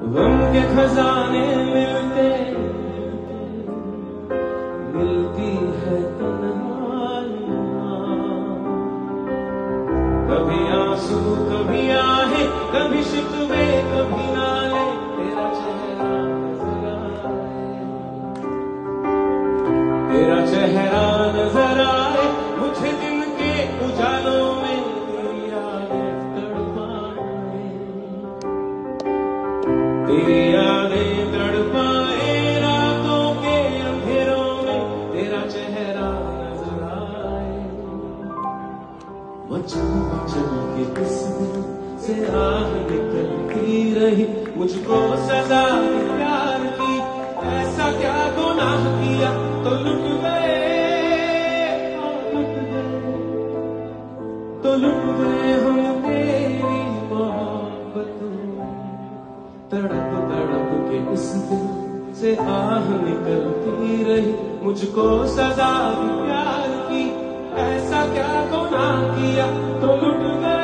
गम के खजाने मिलते मिलती है तन्हाइयां। कभी आंसू कभी आहे, कभी शिकवे कभी नाले, तेरा चेहरा नजर आए, तेरा चेहरा नजर आए मुझे दिन के उजालों में, तेरी यादें तड़पाए, तेरी यादें तड़पाए रातों के अंधेरों में, तेरा चेहरा नजर आए। मचल मचल के किस दिन से आह निकलती रही, मुझको सजा दी प्यार की, ऐसा क्या गुनाह किया तो लुट गए, तो लुट गए हम तेरी मोहब्बत में। तड़प तड़प के इस दिल से आह निकलती रही, मुझको सजा दी प्यार की, ऐसा क्या गुनाह किया तो लुट गए।